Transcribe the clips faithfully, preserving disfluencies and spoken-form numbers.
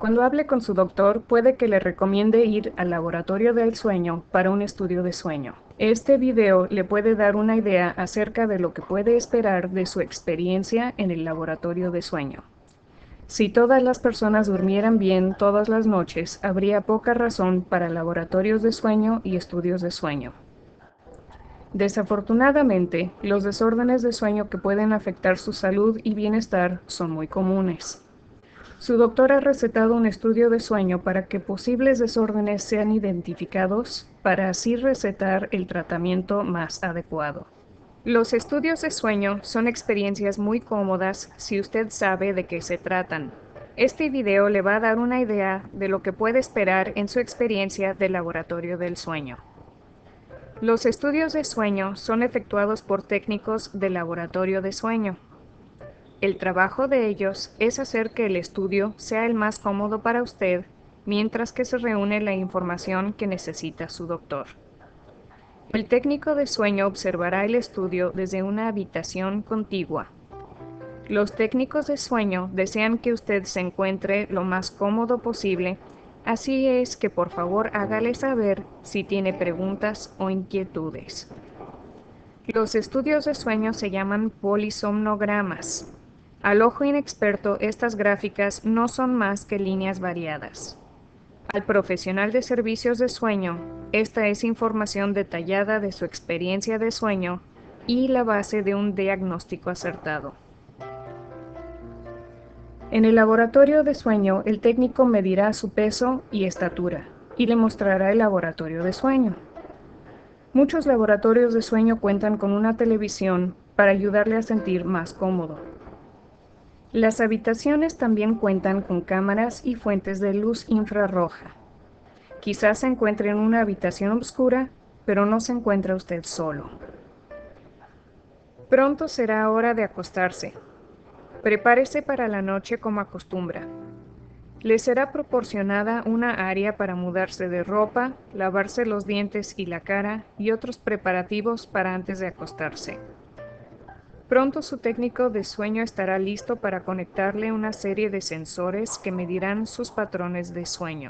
Cuando hable con su doctor, puede que le recomiende ir al laboratorio del sueño para un estudio de sueño. Este video le puede dar una idea acerca de lo que puede esperar de su experiencia en el laboratorio de sueño. Si todas las personas durmieran bien todas las noches, habría poca razón para laboratorios de sueño y estudios de sueño. Desafortunadamente, los desórdenes de sueño que pueden afectar su salud y bienestar son muy comunes. Su doctor ha recetado un estudio de sueño para que posibles desórdenes sean identificados, para así recetar el tratamiento más adecuado. Los estudios de sueño son experiencias muy cómodas si usted sabe de qué se tratan. Este video le va a dar una idea de lo que puede esperar en su experiencia del laboratorio del sueño. Los estudios de sueño son efectuados por técnicos del laboratorio de sueño. El trabajo de ellos es hacer que el estudio sea el más cómodo para usted, mientras que se reúne la información que necesita su doctor. El técnico de sueño observará el estudio desde una habitación contigua. Los técnicos de sueño desean que usted se encuentre lo más cómodo posible, así es que por favor hágale saber si tiene preguntas o inquietudes. Los estudios de sueño se llaman polisomnogramas. Al ojo inexperto, estas gráficas no son más que líneas variadas. Al profesional de servicios de sueño, esta es información detallada de su experiencia de sueño y la base de un diagnóstico acertado. En el laboratorio de sueño, el técnico medirá su peso y estatura y le mostrará el laboratorio de sueño. Muchos laboratorios de sueño cuentan con una televisión para ayudarle a sentir más cómodo. Las habitaciones también cuentan con cámaras y fuentes de luz infrarroja. Quizás se encuentre en una habitación oscura, pero no se encuentra usted solo. Pronto será hora de acostarse. Prepárese para la noche como acostumbra. Le será proporcionada una área para mudarse de ropa, lavarse los dientes y la cara y otros preparativos para antes de acostarse. Pronto su técnico de sueño estará listo para conectarle una serie de sensores que medirán sus patrones de sueño.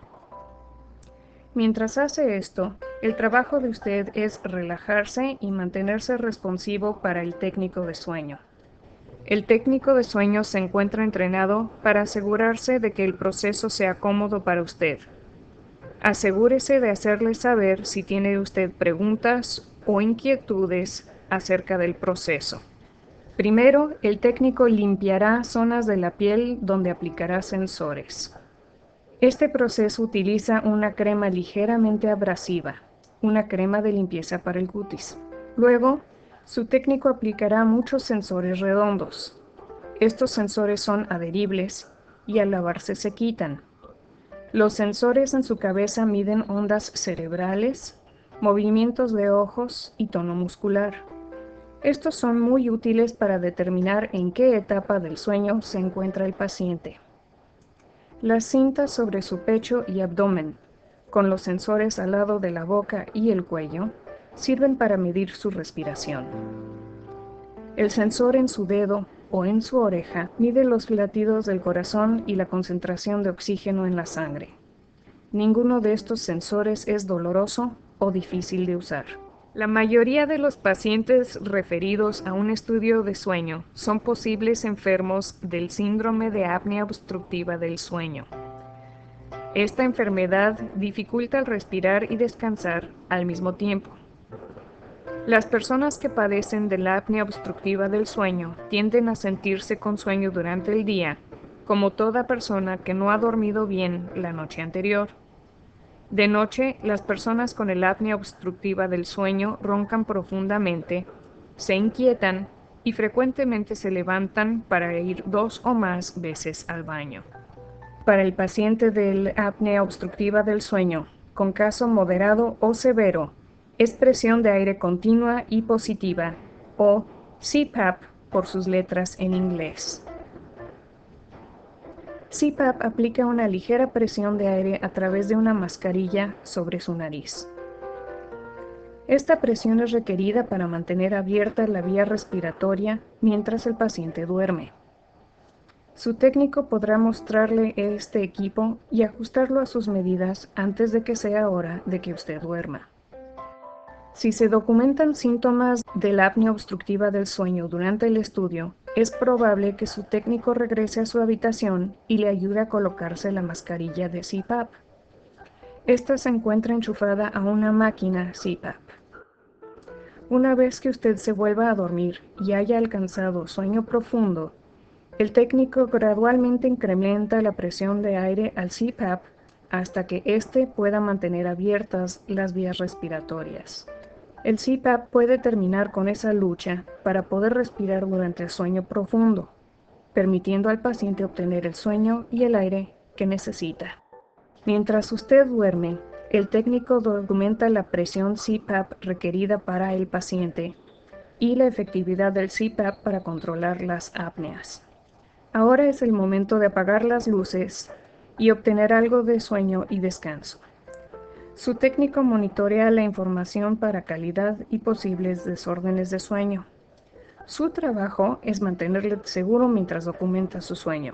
Mientras hace esto, el trabajo de usted es relajarse y mantenerse responsivo para el técnico de sueño. El técnico de sueño se encuentra entrenado para asegurarse de que el proceso sea cómodo para usted. Asegúrese de hacerle saber si tiene usted preguntas o inquietudes acerca del proceso. Primero, el técnico limpiará zonas de la piel donde aplicará sensores. Este proceso utiliza una crema ligeramente abrasiva, una crema de limpieza para el cutis. Luego, su técnico aplicará muchos sensores redondos. Estos sensores son adheribles y al lavarse se quitan. Los sensores en su cabeza miden ondas cerebrales, movimientos de ojos y tono muscular. Estos son muy útiles para determinar en qué etapa del sueño se encuentra el paciente. Las cintas sobre su pecho y abdomen, con los sensores al lado de la boca y el cuello, sirven para medir su respiración. El sensor en su dedo o en su oreja mide los latidos del corazón y la concentración de oxígeno en la sangre. Ninguno de estos sensores es doloroso o difícil de usar. La mayoría de los pacientes referidos a un estudio de sueño son posibles enfermos del síndrome de apnea obstructiva del sueño. Esta enfermedad dificulta el respirar y descansar al mismo tiempo. Las personas que padecen de la apnea obstructiva del sueño tienden a sentirse con sueño durante el día, como toda persona que no ha dormido bien la noche anterior. De noche, las personas con el apnea obstructiva del sueño roncan profundamente, se inquietan y frecuentemente se levantan para ir dos o más veces al baño. Para el paciente del apnea obstructiva del sueño, con caso moderado o severo, es presión de aire continua y positiva, o C PAP por sus letras en inglés. C PAP aplica una ligera presión de aire a través de una mascarilla sobre su nariz. Esta presión es requerida para mantener abierta la vía respiratoria mientras el paciente duerme. Su técnico podrá mostrarle este equipo y ajustarlo a sus medidas antes de que sea hora de que usted duerma. Si se documentan síntomas de la apnea obstructiva del sueño durante el estudio, es probable que su técnico regrese a su habitación y le ayude a colocarse la mascarilla de C PAP. Esta se encuentra enchufada a una máquina C PAP. Una vez que usted se vuelva a dormir y haya alcanzado sueño profundo, el técnico gradualmente incrementa la presión de aire al C PAP hasta que éste pueda mantener abiertas las vías respiratorias. El C PAP puede terminar con esa lucha para poder respirar durante el sueño profundo, permitiendo al paciente obtener el sueño y el aire que necesita. Mientras usted duerme, el técnico documenta la presión C PAP requerida para el paciente y la efectividad del C PAP para controlar las apneas. Ahora es el momento de apagar las luces y obtener algo de sueño y descanso. Su técnico monitorea la información para calidad y posibles desórdenes de sueño. Su trabajo es mantenerle seguro mientras documenta su sueño.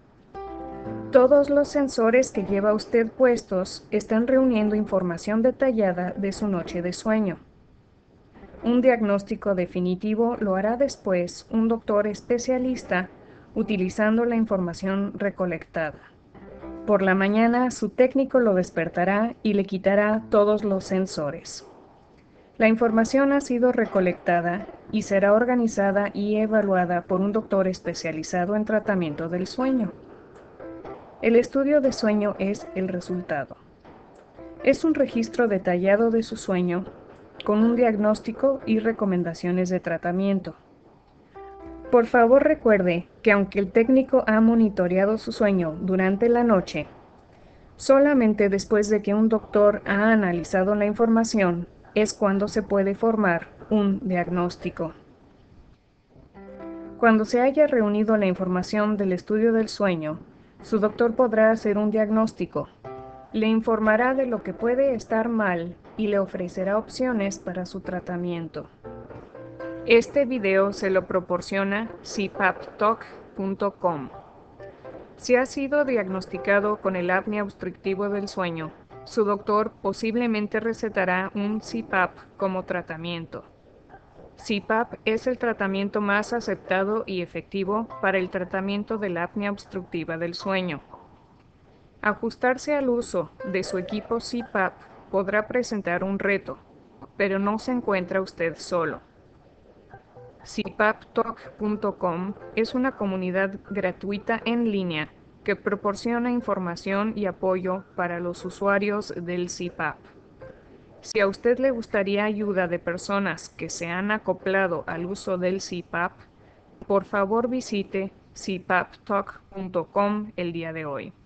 Todos los sensores que lleva usted puestos están reuniendo información detallada de su noche de sueño. Un diagnóstico definitivo lo hará después un doctor especialista utilizando la información recolectada. Por la mañana, su técnico lo despertará y le quitará todos los sensores. La información ha sido recolectada y será organizada y evaluada por un doctor especializado en tratamiento del sueño. El estudio de sueño es el resultado. Es un registro detallado de su sueño, con un diagnóstico y recomendaciones de tratamiento. Por favor, recuerde que aunque el técnico ha monitoreado su sueño durante la noche, solamente después de que un doctor ha analizado la información es cuando se puede formar un diagnóstico. Cuando se haya reunido la información del estudio del sueño, su doctor podrá hacer un diagnóstico. Le informará de lo que puede estar mal y le ofrecerá opciones para su tratamiento. Este video se lo proporciona C PAP Talk punto com. Si ha sido diagnosticado con el apnea obstructivo del sueño, su doctor posiblemente recetará un C PAP como tratamiento. C PAP es el tratamiento más aceptado y efectivo para el tratamiento de la apnea obstructiva del sueño. Ajustarse al uso de su equipo C PAP podrá presentar un reto, pero no se encuentra usted solo. C PAP Talk punto com es una comunidad gratuita en línea que proporciona información y apoyo para los usuarios del C PAP. Si a usted le gustaría ayuda de personas que se han acoplado al uso del C PAP, por favor visite C PAP Talk punto com el día de hoy.